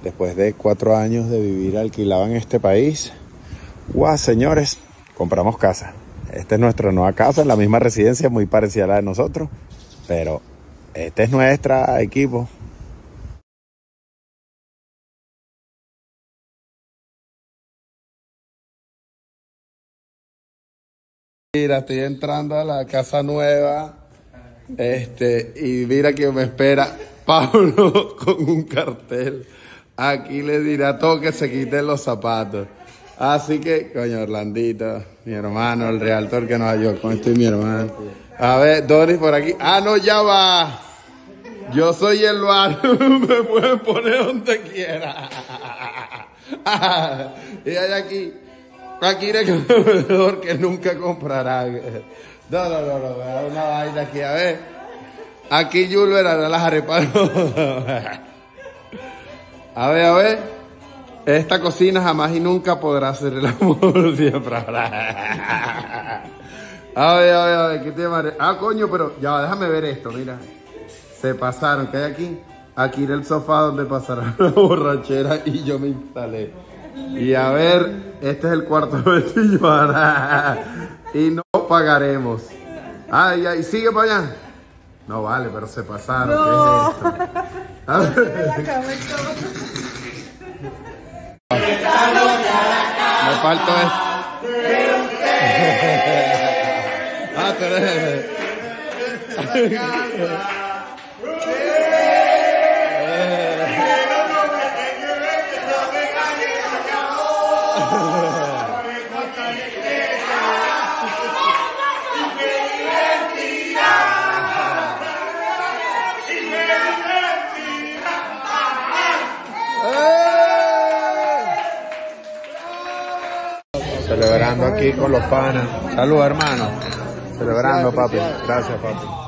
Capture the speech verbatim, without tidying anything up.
después de cuatro años de vivir alquilado en este país. ¡Guau, señores! Compramos casa. Esta es nuestra nueva casa, en la misma residencia, muy parecida a la de nosotros. Pero esta es nuestra, equipo. Mira, estoy entrando a la casa nueva. Este, y mira que me espera Pablo con un cartel. Aquí le dirá a todos que se quiten los zapatos. Así que, coño, Orlandito, mi hermano, el realtor que nos ayudó con esto y mi hermano. A ver, Doris por aquí. Ah, no, ya va. Yo soy el bar. Me pueden poner donde quiera. Y hay aquí. Aquí el vendedor que nunca comprará. No, no, no, no, me da una vaina aquí. A ver. Aquí Julio era de las arepas. A ver, a ver. Esta cocina jamás y nunca podrá hacer el amor siempre. A ver, a ver, a ver, ¿qué te parece? Ah, coño, pero ya, déjame ver esto, mira. Se pasaron, ¿qué hay aquí? Aquí era el sofá donde pasará la borrachera y yo me instalé. Y a ver, este es el cuarto de Tijuana. Y no pagaremos. Ay, ay, sigue para allá. No vale, pero se pasaron. No. ¿Qué es esto? A ver. Me falta esto. Ah, pero celebrando aquí con los panas. Salud, hermano. Celebrando, papi. Gracias, papi.